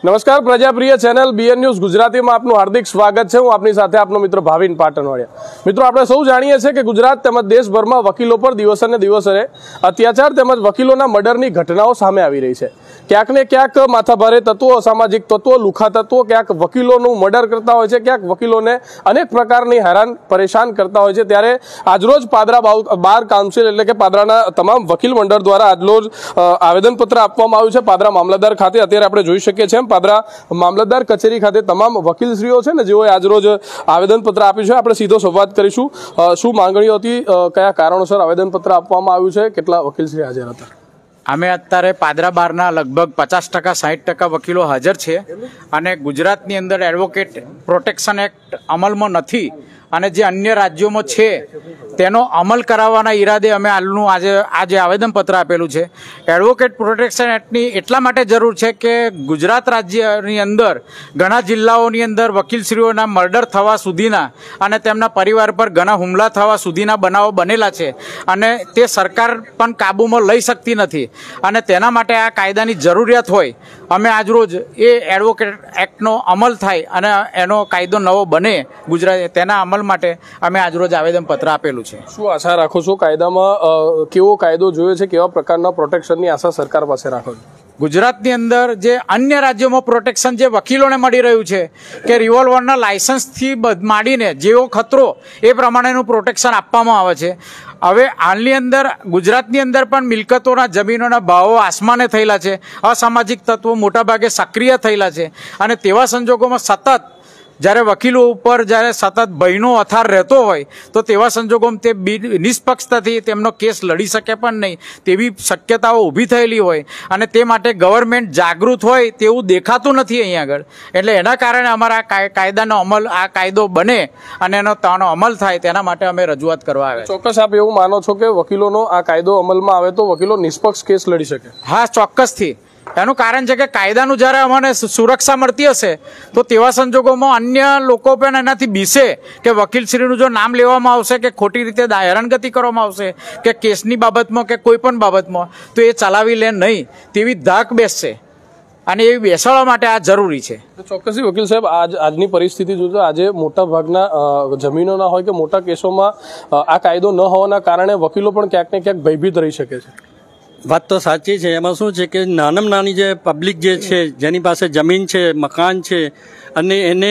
નમસ્કાર, પ્રજાપ્રિય channel BN news ગુજરાતીમાં આપનું હાર્દિક સ્વાગત છે। હું આપની સાથે આપનો મિત્ર ભાવિન પાટણવાડિયા। મિત્રો, આપણે સૌ જાણીએ છીએ કે ગુજરાત તેમજ દેશભરમાં વકીલો પર દિવસે ને દિવસે અત્યાચાર તેમજ વકીલોના મર્ડરની ઘટનાઓ સામે આવી રહી છે। ક્યાંક ને ક્યાંક માથાભારે તત્વો, અસામાજિક તત્વો, લુખા તત્વો ક્યાંક વકીલોનું મર્ડર કરતા હોય છે, ક્યાંક વકીલોને અનેક પ્રકારની હેરાન પરેશાન કરતા હોય છે। ત્યારે આજરોજ પાદરા બાર કાઉન્સિલ એટલે કે પાદરાના તમામ વકીલ મંડળ દ્વારા આજરોજ આવેદનપત્ર આપવામાં આવ્યું છે પાદરા મામલતદાર ખાતે। અત્યારે આપણે જોઈ શકીએ છીએ પાદરા મામલતદાર કચેરી ખાતે તમામ વકીલશ્રીઓ છે ને જેઓએ આજરોજ આવેદનપત્ર આપ્યું છે। આપણે સીધો સંવાદ કરીશું, શું માંગણીઓ હતી, કયા કારણોસર આવેદનપત્ર આપવામાં આવ્યું છે, કેટલા વકીલશ્રી હાજર હતા। અમે અત્યારે પાદરા બારના લગભગ 50% 60% વકીલો હાજર છે અને ગુજરાતની અંદર એડવોકેટ પ્રોટેક્શન એક્ટ અમલમાં નથી અને જે અન્ય રાજ્યોમાં છે તેનો અમલ કરાવવાના ઈરાદે અમે હાલનું આજે આવેદનપત્ર આપેલું છે। એડવોકેટ પ્રોટેક્શન એક્ટની એટલા માટે જરૂર છે કે ગુજરાત રાજ્યની અંદર ઘણા જિલ્લાઓની અંદર વકીલશ્રીઓના મર્ડર થવા સુધીના અને તેમના પરિવાર પર ઘણા હુમલા થવા સુધીના બનાવો બનેલા છે અને તે સરકાર પણ કાબૂમાં લઈ શકતી નથી અને તેના માટે આ કાયદાની જરૂરિયાત હોય અમે આજરોજ એ એડવોકેટ એક્ટનો અમલ થાય અને એનો કાયદો નવો બને ગુજરાત, તેના અમલ માટે અમે આજરોજ આવેદનપત્ર આપેલું છે। શું આશા રાખો છો કાયદામાં, કેવો કાયદો જોઈએ છે, કેવા પ્રકારના પ્રોટેક્શનની આશા સરકાર પાસે રાખો છો? ગુજરાતની અંદર જે અન્ય રાજ્યોમાં પ્રોટેક્શન જે વકીલોને મળી રહ્યું છે કે રિવોલ્વરના લાયસન્સથી માંડીને જેવો ખતરો એ પ્રમાણેનું પ્રોટેક્શન આપવામાં આવે છે। હવે હાલની અંદર ગુજરાતની અંદર પણ મિલકતોના જમીનોના ભાવો આસમાને થયેલા છે, અસામાજિક તત્વો મોટાભાગે સક્રિય થયેલા છે અને તેવા સંજોગોમાં સતત જ્યારે વકીલો ઉપર જ્યારે સતત ભયનો અથાર રહેતો હોય તો તેવા સંજોગોમાં તે નિષ્પક્ષતાથી તેમનો કેસ લડી શકે પણ નહીં તેવી શક્યતાઓ ઊભી થયેલી હોય અને તે માટે ગવર્મેન્ટ જાગૃત હોય તેવું દેખાતું નથી અહીં આગળ। એટલે એના કારણે અમારા કાયદાનો અમલ, આ કાયદો બને અને એનો અમલ થાય તેના માટે અમે રજૂઆત કરવા આવ્યા। ચોક્કસ આપ એવું માનો છો કે વકીલોનો આ કાયદો અમલમાં આવે તો વકીલો નિષ્પક્ષ કેસ લડી શકે? હા, ચોક્કસથી। એનું કારણ છે કે કાયદાનું જ્યારે અમને સુરક્ષા મળતી હશે તો તેવા સંજોગોમાં અન્ય લોકો પણ એનાથી બીસે કે વકીલશ્રીનું જો નામ લેવામાં આવશે કે ખોટી રીતે હેરાનગતિ કરવામાં આવશે કે કેસની બાબતમાં કે કોઈ પણ બાબતમાં તો એ ચલાવી લે નહીં તેવી ધાક બેસશે અને એ બેસાડવા માટે આ જરૂરી છે। ચોક્કસથી વકીલ સાહેબ, આજની પરિસ્થિતિ જોતા આજે મોટા ભાગના જમીનોના હોય કે મોટા કેસોમાં આ કાયદો ન હોવાના કારણે વકીલો પણ ક્યાંક ને ક્યાંક ભયભીત રહી શકે છે। વાત તો સાચી છે। એમાં શું છે કે નાનામાં નાની જે પબ્લિક જે છે, જેની પાસે જમીન છે, મકાન છે અને એને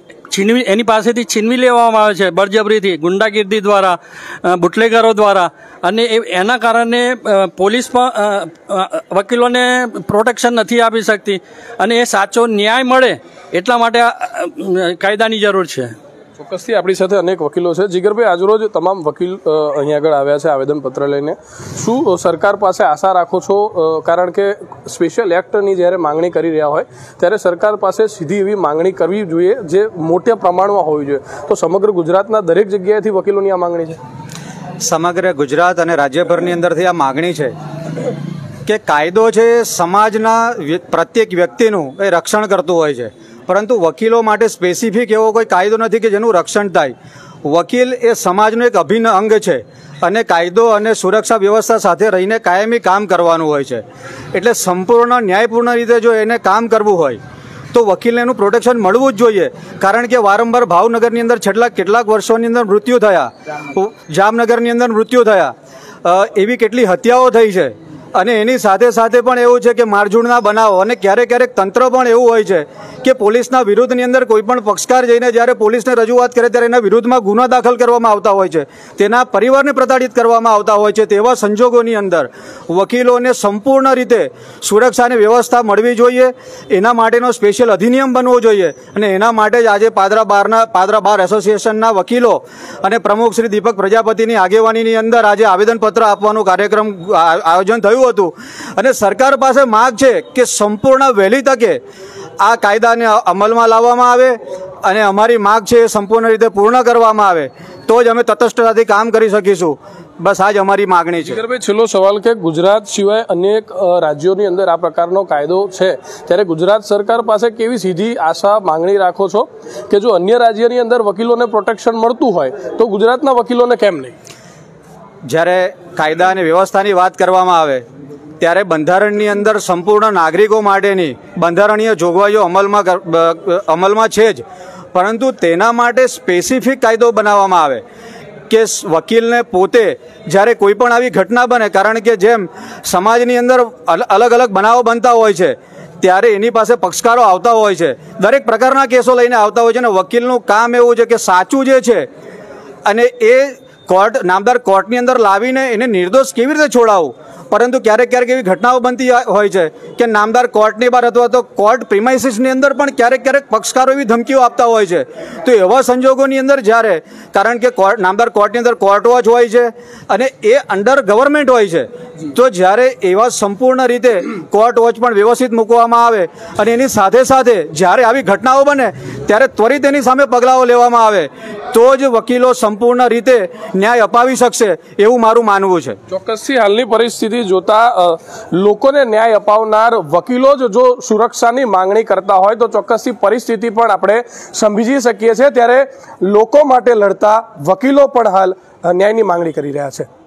એની પાસેથી છીનવી લેવામાં આવે છે બળજબરીથી, ગુંડાગીરી દ્વારા, બુટલેગરો દ્વારા અને એના કારણે પોલીસ પણ વકીલોને પ્રોટેક્શન નથી આપી શકતી અને એ સાચો ન્યાય મળે એટલા માટે કાયદાની જરૂર છે। ચોક્કસથી આપણી સાથે અનેક વકીલો છે। જીગરભાઈ, આજરોજ તમામ વકીલ અહીં આગળ આવ્યા છે આવેદનપત્ર લઈને, શું સરકાર પાસે આશા રાખો છો? કારણ કે સ્પેશિયલ એક્ટની જ્યારે માંગણી કરી રહ્યા હોય ત્યારે સરકાર પાસે સીધી એવી માંગણી કરવી જોઈએ જે મોટા પ્રમાણમાં હોવી જોઈએ, તો સમગ્ર ગુજરાતના દરેક જગ્યાએથી વકીલોની આ માંગણી છે? સમગ્ર ગુજરાત અને રાજ્યભરની અંદરથી આ માગણી છે કે કાયદો છે સમાજના પ્રત્યેક વ્યક્તિનું એ રક્ષણ કરતું હોય છે, પરંતુ વકીલો માટે સ્પેસિફિક એવો કોઈ કાયદો નથી કે જેનું રક્ષણ થાય। વકીલ એ સમાજનું એક અભિન્ન અંગ છે અને કાયદો અને સુરક્ષા વ્યવસ્થા સાથે રહીને કાયમી કામ કરવાનું હોય છે। એટલે સંપૂર્ણ ન્યાયપૂર્ણ રીતે જો એને કામ કરવું હોય તો વકીલને એનું પ્રોટેક્શન મળવું જ જોઈએ। કારણ કે વારંવાર ભાવનગરની અંદર છેલ્લા કેટલાક વર્ષોની અંદર મૃત્યુ થયા, જામનગરની અંદર મૃત્યુ થયા, એવી કેટલી હત્યાઓ થઈ છે અને એની સાથે સાથે પણ એવું છે કે મારઝૂડના બનાવો અને ક્યારેક ક્યારેક તંત્ર પણ એવું હોય છે કે પોલીસના વિરુદ્ધની અંદર કોઈ પણ પક્ષકાર જઈને જ્યારે પોલીસને રજૂઆત કરે ત્યારે એના વિરુદ્ધમાં ગુનો દાખલ કરવામાં આવતા હોય છે, તેના પરિવારને પ્રતાડિત કરવામાં આવતા હોય છે। તેવા સંજોગોની અંદર વકીલોને સંપૂર્ણ રીતે સુરક્ષાની વ્યવસ્થા મળવી જોઈએ, એના માટેનો સ્પેશિયલ અધિનિયમ બનવો જોઈએ અને એના માટે જ આજે પાદરા બાર એસોસિએશનના વકીલો અને પ્રમુખ શ્રી દીપક પ્રજાપતિની આગેવાનીની અંદર આજે આવેદનપત્ર આપવાનો કાર્યક્રમ આયોજન થયું હતું અને સરકાર પાસે માંગ છે કે સંપૂર્ણ વહેલી તકે આ કાયદાને અમલમાં લાવવામાં આવે અને અમારી માંગ છે એ સંપૂર્ણ રીતે પૂર્ણ કરવામાં આવે તો જ અમે તટસ્થતાથી કામ કરી શકીશું। બસ આ જ અમારી માગણી છે। જીગરભાઈ, છેલ્લો સવાલ કે ગુજરાત સિવાય અનેક રાજ્યોની અંદર આ પ્રકારનો કાયદો છે ત્યારે ગુજરાત સરકાર પાસે કેવી સીધી આશા માંગણી રાખો છો કે જો અન્ય રાજ્યની અંદર વકીલોને પ્રોટેક્શન મળતું હોય તો ગુજરાતના વકીલોને કેમ નહીં? જ્યારે કાયદા અને વ્યવસ્થાની વાત કરવામાં આવે ત્યારે બંધારણની અંદર સંપૂર્ણ નાગરિકો માટેની બંધારણીય જોગવાઈઓ અમલમાં છે જ, પરંતુ તેના માટે સ્પેસિફિક કાયદો બનાવવામાં આવે કે વકીલને પોતે જ્યારે કોઈ પણ આવી ઘટના બને, કારણ કે જેમ સમાજની અંદર અલગ અલગ બનાવો બનતા હોય છે ત્યારે એની પાસે પક્ષકારો આવતા હોય છે, દરેક પ્રકારના કેસો લઈને આવતા હોય છે, અને વકીલનું કામ એવું છે કે સાચું જે છે અને એ નામદાર કોર્ટની અંદર લાવીને એને નિર્દોષ કેવી રીતે છોડાવવું. પરંતુ ક્યારેક ક્યારેક એવી ઘટનાઓ બનતી હોય છે કે નામદાર કોર્ટની બહાર અથવા તો કોર્ટ પ્રિમાઇસીસની અંદર પણ ક્યારેક ક્યારેક પક્ષકારો એવી ધમકીઓ આપતા હોય છે. તો એવા સંજોગોની અંદર જ્યારે, કારણ કે નામદાર કોર્ટની અંદર કોર્ટ વોચ હોય છે અને એ અંડર ગવર્મેન્ટ હોય છે, તો જ્યારે એવા સંપૂર્ણ રીતે કોર્ટ વોચ પણ વ્યવસ્થિત મૂકવામાં આવે અને એની સાથે સાથે જ્યારે આવી ઘટનાઓ બને ત્યારે ત્વરિત એની સામે પગલાઓ લેવામાં આવે, તો જ વકીલો સંપૂર્ણ રીતે ન્યાય અપાવી શકશે એવું મારું માનવું છે. ચોક્કસથી હાલની પરિસ્થિતિ જોતા લોકોને ન્યાય અપાવનાર વકીલો જ જો સુરક્ષાની માંગણી કરતા હોય તો ચોક્કસથી પરિસ્થિતિ પણ આપણે સમજી શકીએ છીએ. ત્યારે લોકો માટે લડતા વકીલો પણ હાલ ન્યાયની માંગણી કરી રહ્યા છે.